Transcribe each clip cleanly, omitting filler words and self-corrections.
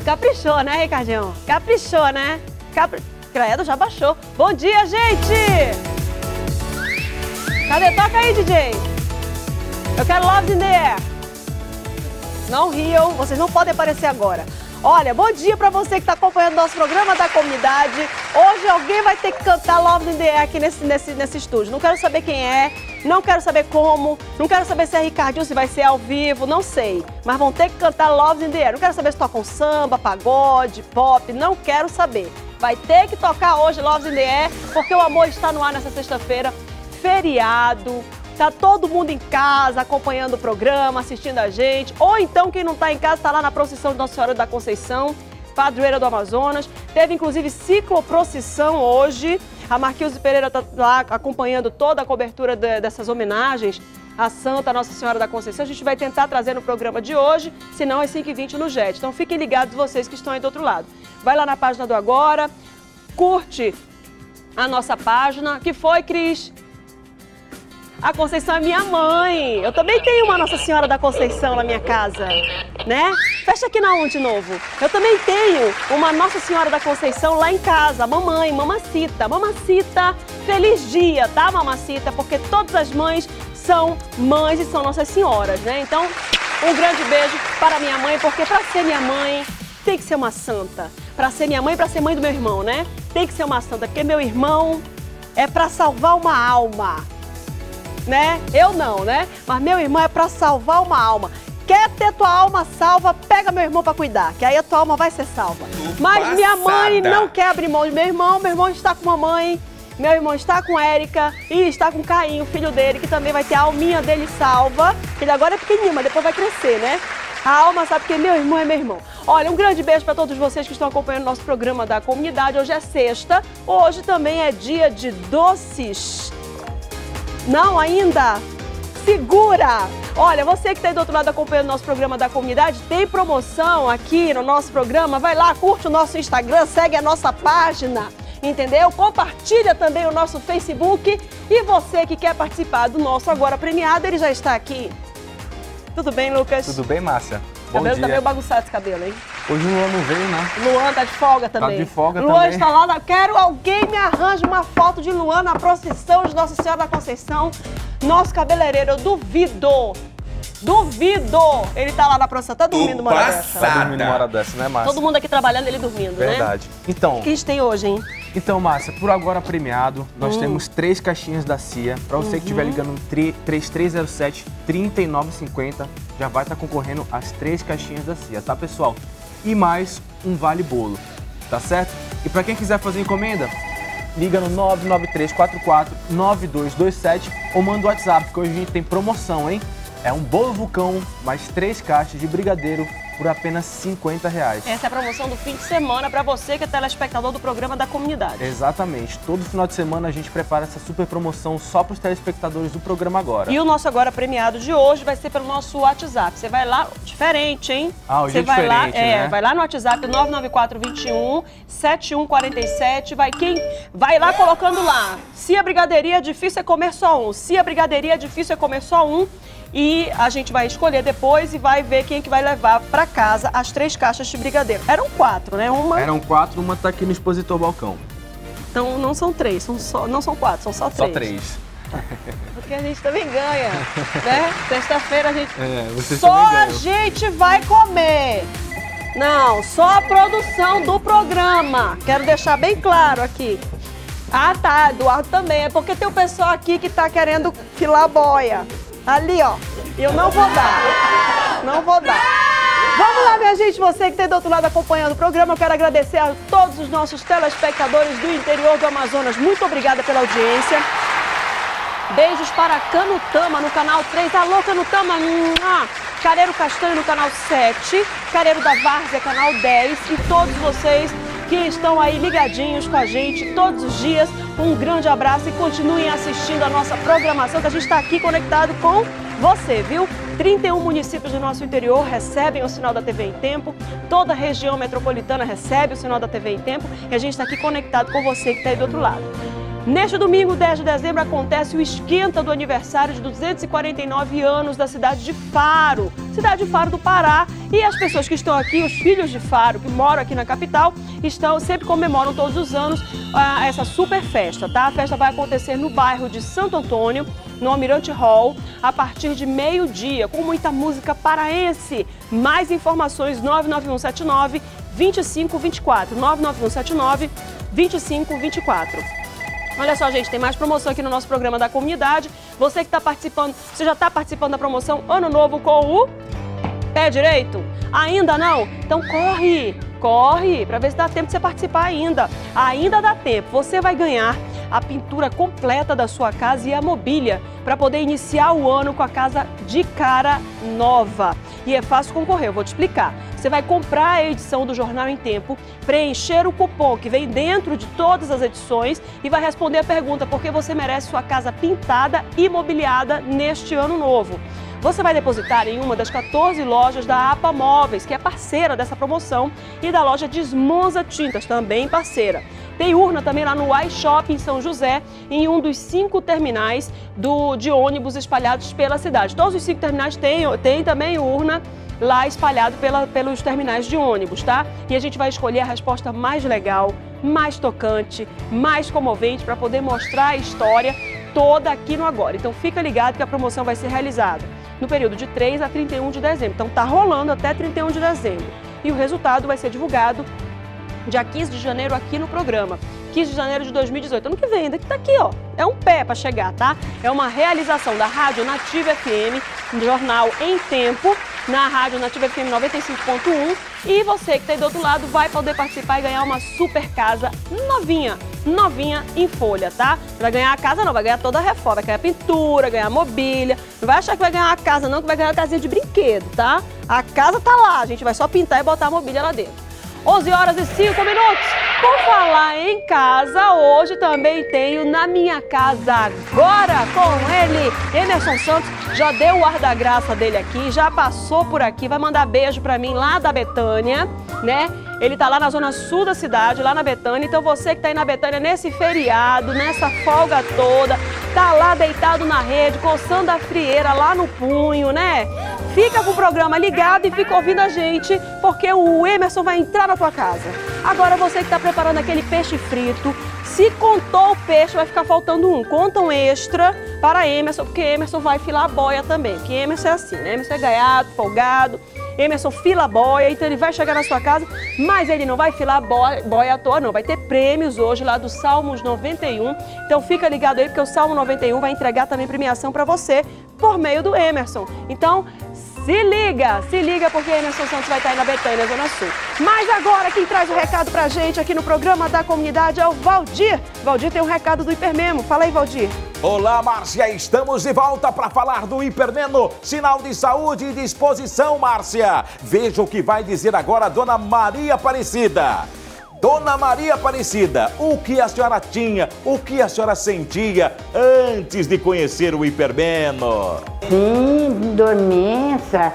caprichou, né, Ricardinho? Caprichou, né? Credo, já baixou. Bom dia, gente! Cadê? Toca aí, DJ. Eu quero Love in the Air. Não riam, vocês não podem aparecer agora. Olha, bom dia pra você que está acompanhando o nosso programa da comunidade. Hoje alguém vai ter que cantar Love in the Air aqui nesse estúdio. Não quero saber quem é, não quero saber como, não quero saber se é Ricardinho, se vai ser ao vivo, não sei. Mas vão ter que cantar Love in the Air. Não quero saber se tocam samba, pagode, pop, não quero saber. Vai ter que tocar hoje Love in the Air, porque o amor está no ar nessa sexta-feira, feriado. Tá todo mundo em casa acompanhando o programa, assistindo a gente. Ou então quem não está em casa está lá na procissão de Nossa Senhora da Conceição, padroeira do Amazonas. Teve inclusive cicloprocissão hoje. A Marquilze Pereira está lá acompanhando toda a cobertura dessas homenagens à Santa Nossa Senhora da Conceição. A gente vai tentar trazer no programa de hoje, senão às 5h20 no JET. Então fiquem ligados vocês que estão aí do outro lado. Vai lá na página do Agora, curte a nossa página. Que foi, Cris? A Conceição é minha mãe. Eu também tenho uma Nossa Senhora da Conceição na minha casa, né? Fecha aqui na 1 de novo. Eu também tenho uma Nossa Senhora da Conceição lá em casa. Mamãe, mamacita. Mamacita, feliz dia, tá, mamacita? Porque todas as mães são mães e são Nossas Senhoras, né? Então, um grande beijo para minha mãe, porque para ser minha mãe tem que ser uma santa. Para ser minha mãe, para ser mãe do meu irmão, né? Tem que ser uma santa, porque meu irmão é para salvar uma alma. Né? Eu não, né? Mas meu irmão é pra salvar uma alma. Quer ter tua alma salva, pega meu irmão pra cuidar, que aí a tua alma vai ser salva. Mas minha mãe não quer abrir mão de meu irmão está com mamãe, meu irmão está com Érica e está com Caim, o filho dele, que também vai ter a alminha dele salva, que ele agora é pequenininho, mas depois vai crescer, né? A alma sabe que meu irmão é meu irmão. Olha, um grande beijo para todos vocês que estão acompanhando o nosso programa da comunidade. Hoje é sexta, hoje também é dia de doces. Não ainda? Segura! Olha, você que está aí do outro lado acompanhando o nosso programa da comunidade, tem promoção aqui no nosso programa. Vai lá, curte o nosso Instagram, segue a nossa página, entendeu? Compartilha também o nosso Facebook. E você que quer participar do nosso Agora Premiado, ele já está aqui. Tudo bem, Lucas? Tudo bem, Márcia? O cabelo tá meio bagunçado esse cabelo, hein? Hoje o Luan não veio, né? Luan tá de folga também. Tá de folga Luan também. está lá. Quero alguém me arranje uma foto de Luan na procissão de Nossa Senhora da Conceição. Nosso cabeleireiro, eu duvido. Duvido! Ele tá lá na procissão, tá dormindo uma hora dessa. Tá dormindo uma hora dessa, né, Márcia? Todo mundo aqui trabalhando, ele dormindo, Verdade. Né? Então, o que a gente tem hoje, hein? Então, Márcia, por Agora Premiado, nós temos 3 caixinhas da CIA. Pra você que estiver ligando no 3307-3950, já vai estar concorrendo às 3 caixinhas da CIA, tá, pessoal? E mais um vale bolo, tá certo? E pra quem quiser fazer encomenda, liga no 99344-9227 ou manda o WhatsApp, porque hoje a gente tem promoção, hein? É um bolo vulcão, mais 3 caixas de brigadeiro por apenas R$50. Essa é a promoção do fim de semana para você que é telespectador do programa da comunidade. Exatamente. Todo final de semana a gente prepara essa super promoção só para os telespectadores do programa Agora. E o nosso Agora Premiado de hoje vai ser pelo nosso WhatsApp. Você vai lá, diferente, hein? Ah, hoje você é diferente, lá, né? Vai lá no WhatsApp 99421-7147. Vai lá colocando lá. Se a brigadeiria é difícil é comer só um. Se a brigadeiria é difícil é comer só um. E a gente vai escolher depois e vai ver quem que vai levar para casa as 3 caixas de brigadeiro. Eram 4, né? Eram 4, uma tá aqui no expositor balcão. Então não são 3, não são 4, são só 3. Só 3. Porque a gente também ganha, né? Sexta-feira a gente... vocês só também ganham. a gente vai comer. Não, só a produção do programa. Quero deixar bem claro aqui. Ah, tá, Eduardo também. É porque tem o pessoal aqui que tá querendo filar boia. Ali, ó. Eu não vou dar. Não vou dar. Vamos lá, minha gente. Você que está do outro lado acompanhando o programa, eu quero agradecer a todos os nossos telespectadores do interior do Amazonas. Muito obrigada pela audiência. Beijos para Canutama no canal 3. Alô, Canutama. Careiro Castanho no canal 7. Careiro da Várzea, canal 10. E todos vocês que estão aí ligadinhos com a gente todos os dias. Um grande abraço e continuem assistindo a nossa programação, que a gente está aqui conectado com você, viu? 31 municípios do nosso interior recebem o sinal da TV em Tempo, toda a região metropolitana recebe o sinal da TV em Tempo e a gente está aqui conectado com você que está aí do outro lado. Neste domingo, 10 de dezembro, acontece o esquenta do aniversário de 249 anos da cidade de Faro do Pará. E as pessoas que estão aqui, os filhos de Faro, que moram aqui na capital, sempre comemoram todos os anos essa super festa, tá? A festa vai acontecer no bairro de Santo Antônio, no Almirante Hall, a partir de meio-dia, com muita música paraense. Mais informações, 99179-2524, 99179-2524. Olha só, gente, tem mais promoção aqui no nosso programa da comunidade. Você que está participando, você já está participando da promoção Ano Novo com o Pé Direito? Ainda não? Então corre, para ver se dá tempo de você participar ainda. Ainda dá tempo. Você vai ganhar a pintura completa da sua casa e a mobília para poder iniciar o ano com a casa de cara nova. E é fácil concorrer, eu vou te explicar. Você vai comprar a edição do Jornal em Tempo, preencher o cupom que vem dentro de todas as edições e vai responder a pergunta por que você merece sua casa pintada e mobiliada neste ano novo. Você vai depositar em uma das 14 lojas da APA Móveis, que é parceira dessa promoção, e da loja Desmonza Tintas, também parceira. Tem urna também lá no iShop em São José, em um dos 5 terminais de ônibus espalhados pela cidade. Todos os 5 terminais têm também urna lá espalhado pelos terminais de ônibus, tá? E a gente vai escolher a resposta mais legal, mais tocante, mais comovente para poder mostrar a história toda aqui no Agora. Então fica ligado que a promoção vai ser realizada no período de 3 a 31 de dezembro. Então tá rolando até 31 de dezembro. E o resultado vai ser divulgado dia 15 de janeiro aqui no programa. 15 de janeiro de 2018. Ano que vem, ainda que tá aqui, ó. É um pé para chegar, tá? É uma realização da Rádio Nativa FM, Jornal em Tempo, na Rádio Nativa FM 95.1. E você que está aí do outro lado vai poder participar e ganhar uma super casa novinha em folha, tá? Vai ganhar a casa não, vai ganhar toda a reforma, vai ganhar pintura, ganhar mobília. Não vai achar que vai ganhar a casa não, que vai ganhar a casinha de brinquedo, tá? A casa tá lá, a gente vai só pintar e botar a mobília lá dentro. 11 horas e 5 minutos. Por falar em casa, hoje também tenho Na Minha Casa Agora com ele, Emerson Santos. Já deu o ar da graça dele aqui, já passou por aqui, vai mandar beijo pra mim lá da Betânia, né? Ele tá lá na zona sul da cidade, lá na Betânia. Então você que tá aí na Betânia nesse feriado, nessa folga toda, tá lá deitado na rede, coçando a frieira lá no punho, né? Fica com o programa ligado e fica ouvindo a gente, porque o Emerson vai entrar na tua casa. Agora você que tá preparando aquele peixe frito, se contou o peixe, vai ficar faltando um. Conta um extra para Emerson, porque Emerson vai filar a boia também. Porque Emerson é assim, né? Emerson é gaiato, folgado. Emerson fila a boia, então ele vai chegar na sua casa, mas ele não vai filar a boia à toa, não. Vai ter prêmios hoje lá do Salmos 91. Então fica ligado aí, porque o Salmo 91 vai entregar também premiação para você por meio do Emerson. Então, se liga, porque Emerson Santos vai estar aí na Betânia, Zona Sul. Mas agora quem traz o recado pra gente aqui no programa da comunidade é o Valdir. Valdir tem um recado do Hipermemo. Fala aí, Valdir. Olá, Márcia, estamos de volta para falar do Hipermemo. Sinal de saúde e disposição, Márcia. Veja o que vai dizer agora a Dona Maria Aparecida. Dona Maria Aparecida, o que a senhora tinha, o que a senhora sentia antes de conhecer o Hipermemo? Sim, dormência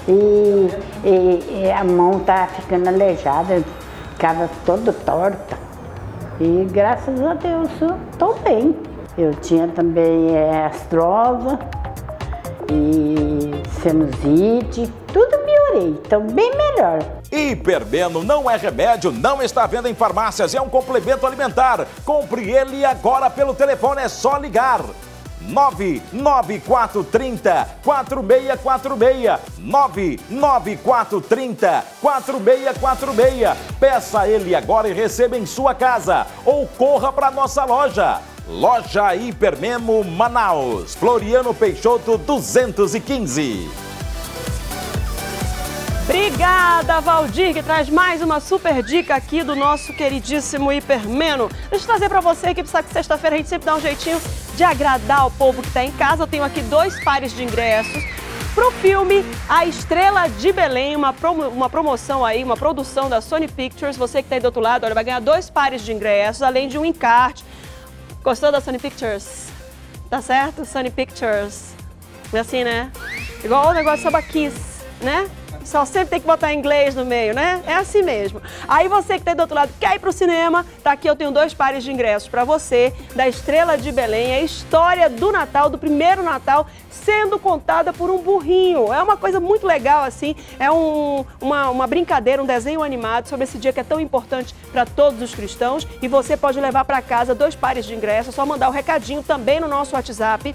e a mão tá ficando aleijada, ficava toda torta. E graças a Deus eu tô bem. Eu tinha também artrose e sinusite, tudo melhorei, então bem melhor. Hipermemo não é remédio, não está à venda em farmácias, é um complemento alimentar. Compre ele agora pelo telefone, é só ligar. 99430-4646, 99430-4646. Peça ele agora e receba em sua casa ou corra para nossa loja. Loja Hipermemo Manaus, Floriano Peixoto 215. Obrigada, Valdir, que traz mais uma super dica aqui do nosso queridíssimo Hipermemo. Deixa eu trazer para você que precisa que sexta-feira a gente sempre dá um jeitinho de agradar o povo que está em casa. Eu tenho aqui 2 pares de ingressos para o filme A Estrela de Belém, uma promoção aí, uma produção da Sony Pictures. Você que está aí do outro lado, olha, vai ganhar 2 pares de ingressos, além de um encarte. Gostou da Sony Pictures? Tá certo? Sony Pictures. É assim, né? Igual o negócio de Sabaquis, né? Só sempre tem que botar inglês no meio, né? É assim mesmo. Aí você que tá aí do outro lado, quer ir pro cinema, tá aqui, eu tenho 2 pares de ingressos pra você, da Estrela de Belém, a história do Natal, do primeiro Natal, sendo contada por um burrinho. É uma coisa muito legal, assim, é uma brincadeira, um desenho animado sobre esse dia que é tão importante para todos os cristãos, e você pode levar para casa 2 pares de ingressos, é só mandar o recadinho também no nosso WhatsApp,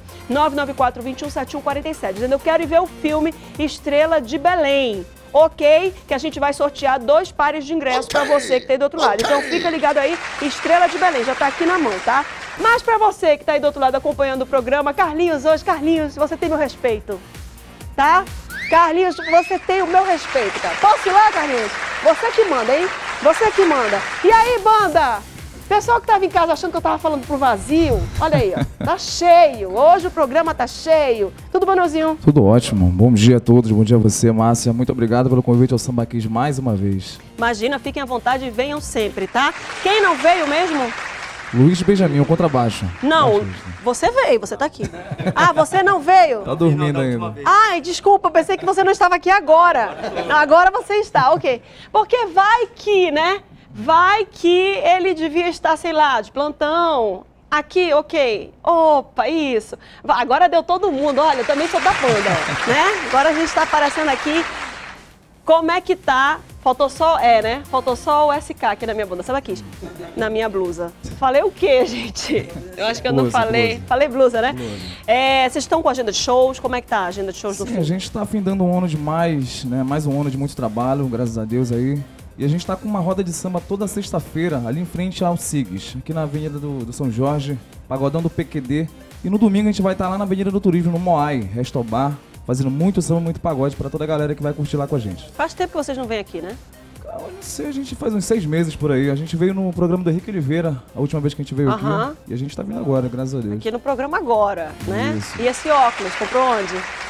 994-217147, dizendo eu quero ir ver o filme Estrela de Belém. Ok? Que a gente vai sortear 2 pares de ingressos para você que tá aí do outro lado. Então fica ligado aí, Estrela de Belém, já tá aqui na mão, tá? Mas para você que tá aí do outro lado acompanhando o programa, Carlinhos, você tem meu respeito, tá? Carlinhos, você tem o meu respeito, cara. Posso ir lá, Carlinhos? Você que manda, hein? Você que manda. E aí, banda? Pessoal que tava em casa achando que eu tava falando pro vazio, olha aí, ó, tá cheio. Hoje o programa tá cheio. Tudo bom, Neuzinho? Tudo ótimo. Bom dia a todos, bom dia a você, Márcia. Muito obrigado pelo convite ao Samba Kids mais uma vez. Imagina, fiquem à vontade e venham sempre, tá? Quem não veio mesmo? Luiz Benjamin, o contrabaixo. Não, você veio, você tá aqui. Ah, você não veio? Tá dormindo ainda. Ai, desculpa, pensei que você não estava aqui agora. Agora você está, ok. Porque vai que, né? Vai que ele devia estar, sei lá, de plantão. Aqui, ok. Opa, isso. Agora deu todo mundo. Olha, eu também sou da banda, né? Agora a gente está aparecendo aqui. Como é que tá? Faltou só, né? Faltou só o SK aqui na minha blusa. Sabe aqui? Na minha blusa. Falei o quê, gente? Eu acho que eu não falei. Blusa. Falei blusa, né? Blusa. Vocês estão com a agenda de shows? Como é que tá a agenda de shows do filme? A gente tá findando um ano de mais, né? Mais um ano de muito trabalho, graças a Deus aí. E a gente está com uma roda de samba toda sexta-feira, ali em frente ao SIGS, aqui na Avenida do São Jorge, Pagodão do PQD. E no domingo a gente vai estar lá na Avenida do Turismo, no Moai, Resto Bar, fazendo muito samba, muito pagode para toda a galera que vai curtir lá com a gente. Faz tempo que vocês não vêm aqui, né? Eu não sei, a gente faz uns 6 meses por aí. A gente veio no programa do Henrique Oliveira, a última vez que a gente veio aqui. E a gente tá vindo agora, graças a Deus. Aqui no programa agora, né? Isso. E esse óculos, comprou onde?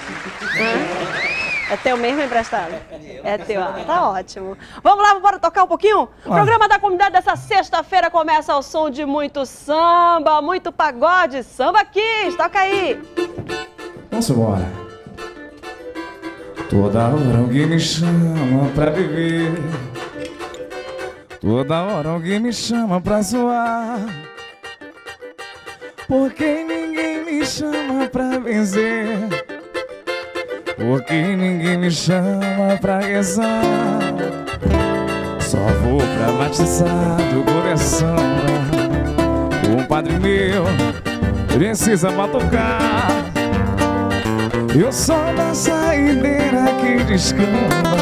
É teu mesmo emprestado? É teu, tá ótimo. Vamos lá, bora tocar um pouquinho? O programa da comunidade dessa sexta-feira começa ao som de muito samba, muito pagode. Samba Kids, toca aí. Vamos embora. Toda hora alguém me chama pra beber. Toda hora alguém me chama pra zoar. Porque ninguém me chama pra vencer. Porque ninguém me chama pra rezar. Só vou pra batizar do coração. Um padre meu precisa batucar. Eu sou da saideira que descamba.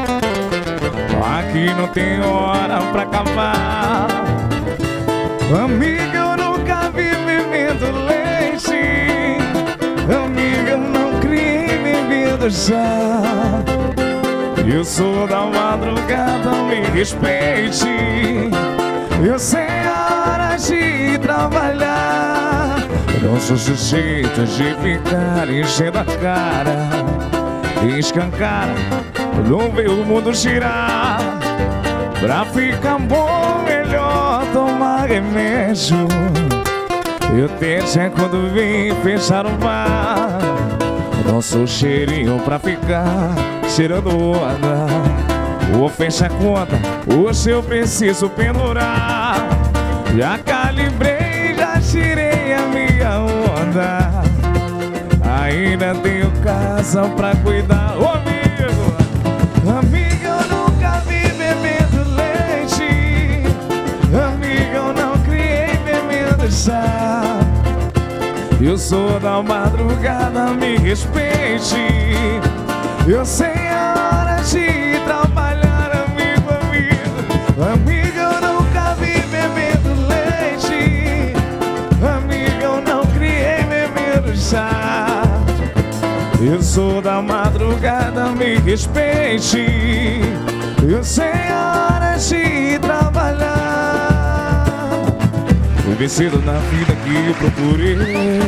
Aqui não tem hora pra acabar. Amiga, eu nunca vi bebendo leite. Amiga, eu não criei bebendo chá. Eu sou da madrugada, me respeite. Eu sei a hora de trabalhar. Não sou suspeita de ficar enchendo a cara. Escancara, não vê o mundo girar. Pra ficar bom, melhor tomar remédio. Eu teste é quando vim fechar o bar. Não sou cheirinho pra ficar cheirando onda. Ou fecha a conta, hoje eu preciso pendurar. Já calibrei, já tirei a minha onda. Ainda tenho casa pra cuidar. Ô amigo, amiga, eu nunca vi bebendo leite. Amiga, eu não criei bebendo chá. Eu sou da madrugada, me respeite. Eu sei a hora de trabalhar, amigo, amigo. Amiga, eu nunca vi bebendo leite. Amiga, eu não criei bebendo chá. Eu sou da madrugada, me respeite. Eu sei a hora de trabalhar. Fui vencido na vida que eu procurei.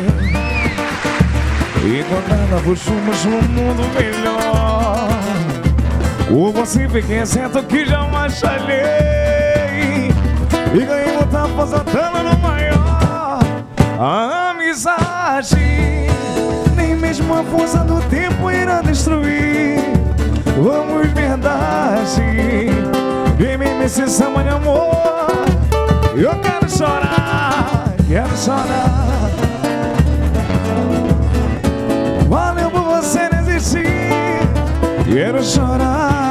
Encontrar novos rumos num mundo melhor. O você fiquei certo que jamais falhei. E ganhei outra posatana no maior. A amizade, nem mesmo a força do tempo irá destruir. vamos verdade. Vem me esse amor de amor. Eu quero chorar, quero chorar. Valeu por você não existir. Quero chorar.